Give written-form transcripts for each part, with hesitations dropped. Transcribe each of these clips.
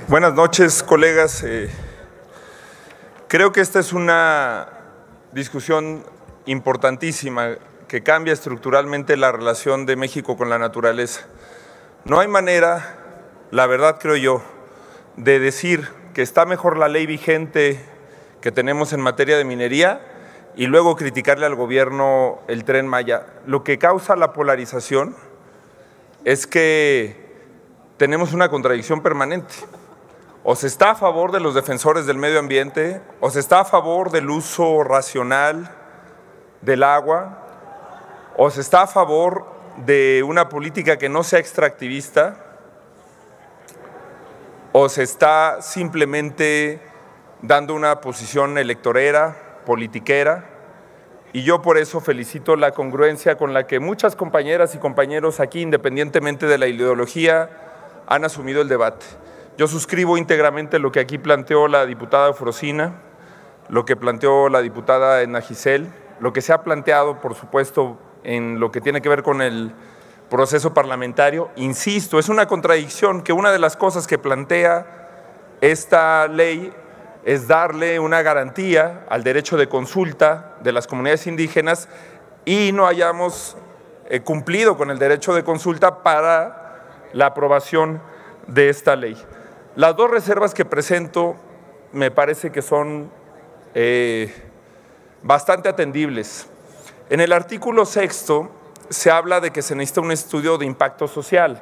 Buenas noches, colegas. Creo que esta es una discusión importantísima que cambia estructuralmente la relación de México con la naturaleza. No hay manera, la verdad creo yo, de decir que está mejor la ley vigente que tenemos en materia de minería y luego criticarle al gobierno el Tren Maya. Lo que causa la polarización es que tenemos una contradicción permanente. O se está a favor de los defensores del medio ambiente, o se está a favor del uso racional del agua, o se está a favor de una política que no sea extractivista, o se está simplemente dando una posición electorera, politiquera, y yo por eso felicito la congruencia con la que muchas compañeras y compañeros aquí, independientemente de la ideología, han asumido el debate. Yo suscribo íntegramente lo que aquí planteó la diputada Frosina, lo que planteó la diputada Edna Giselle, lo que se ha planteado, por supuesto, en lo que tiene que ver con el proceso parlamentario. Insisto, es una contradicción que una de las cosas que plantea esta ley es darle una garantía al derecho de consulta de las comunidades indígenas y no hayamos cumplido con el derecho de consulta para la aprobación de esta ley. Las dos reservas que presento me parece que son bastante atendibles. En el artículo 6º se habla de que se necesita un estudio de impacto social.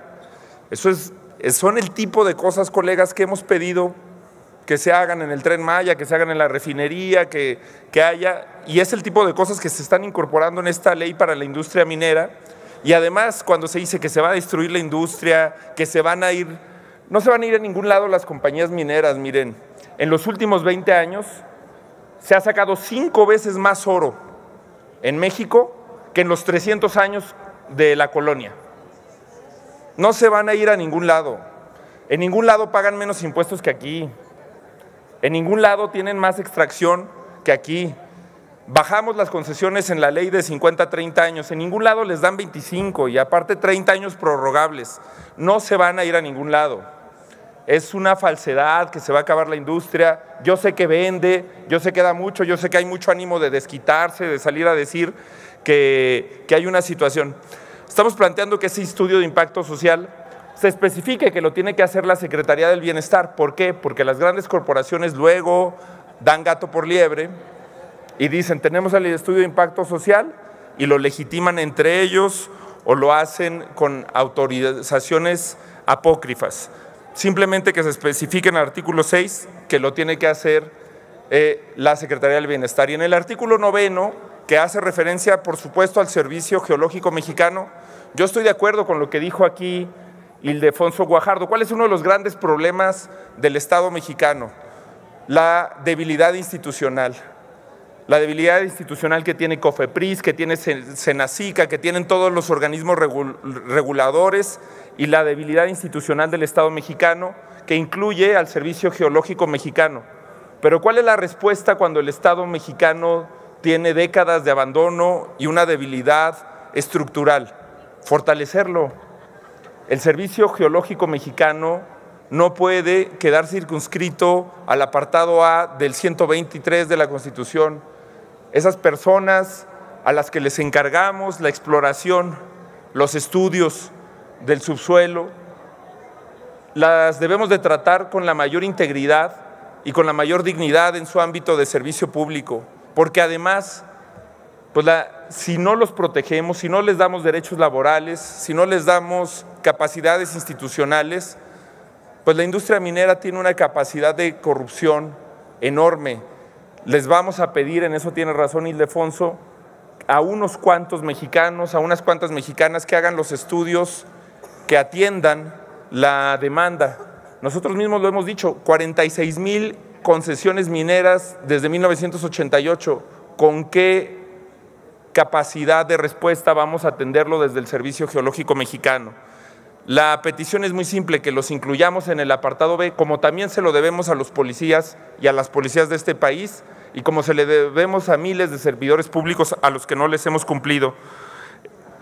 Son el tipo de cosas, colegas, que hemos pedido que se hagan en el Tren Maya, que se hagan en la refinería, que haya, y es el tipo de cosas que se están incorporando en esta ley para la industria minera. Y además, cuando se dice que se va a destruir la industria, que se van a ir, no se van a ir a ningún lado las compañías mineras. Miren, en los últimos 20 años se ha sacado 5 veces más oro en México que en los 300 años de la colonia. No se van a ir a ningún lado. En ningún lado pagan menos impuestos que aquí. En ningún lado tienen más extracción que aquí. Bajamos las concesiones en la ley de 50 a 30 años. En ningún lado les dan 25 y aparte 30 años prorrogables. No se van a ir a ningún lado. Es una falsedad que se va a acabar la industria. Yo sé que vende, yo sé que da mucho, yo sé que hay mucho ánimo de desquitarse, de salir a decir que hay una situación. Estamos planteando que ese estudio de impacto social se especifique que lo tiene que hacer la Secretaría del Bienestar. ¿Por qué? Porque las grandes corporaciones luego dan gato por liebre y dicen, tenemos el estudio de impacto social y lo legitiman entre ellos o lo hacen con autorizaciones apócrifas. Simplemente que se especifique en el artículo 6 que lo tiene que hacer la Secretaría del Bienestar. Y en el artículo 9º, que hace referencia, por supuesto, al Servicio Geológico Mexicano, yo estoy de acuerdo con lo que dijo aquí Ildefonso Guajardo. ¿Cuál es uno de los grandes problemas del Estado mexicano? La debilidad institucional. La debilidad institucional que tiene COFEPRIS, que tiene Senacica, que tienen todos los organismos reguladores, y la debilidad institucional del Estado mexicano, que incluye al Servicio Geológico Mexicano. Pero ¿cuál es la respuesta cuando el Estado mexicano tiene décadas de abandono y una debilidad estructural? Fortalecerlo. El Servicio Geológico Mexicano no puede quedar circunscrito al apartado A del 123 de la Constitución. Esas personas a las que les encargamos la exploración, los estudios del subsuelo, las debemos de tratar con la mayor integridad y con la mayor dignidad en su ámbito de servicio público, porque además, pues si no los protegemos, si no les damos derechos laborales, si no les damos capacidades institucionales, pues la industria minera tiene una capacidad de corrupción enorme. Les vamos a pedir, en eso tiene razón Ildefonso, a unos cuantos mexicanos, a unas cuantas mexicanas que hagan los estudios, que atiendan la demanda. Nosotros mismos lo hemos dicho, 46,000 concesiones mineras desde 1988. ¿Con qué capacidad de respuesta vamos a atenderlo desde el Servicio Geológico Mexicano? La petición es muy simple, que los incluyamos en el apartado B, como también se lo debemos a los policías y a las policías de este país, y como se le debemos a miles de servidores públicos a los que no les hemos cumplido.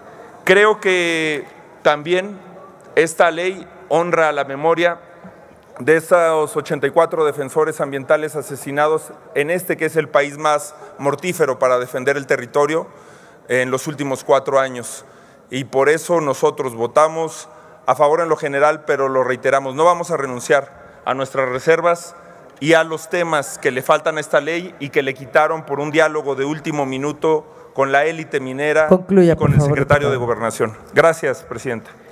Creo que también esta ley honra la memoria de esos 84 defensores ambientales asesinados en este que es el país más mortífero para defender el territorio en los últimos 4 años. Y por eso nosotros votamos a favor en lo general, pero lo reiteramos, no vamos a renunciar a nuestras reservas y a los temas que le faltan a esta ley y que le quitaron por un diálogo de último minuto con la élite minera y con el secretario de Gobernación. Gracias, presidente.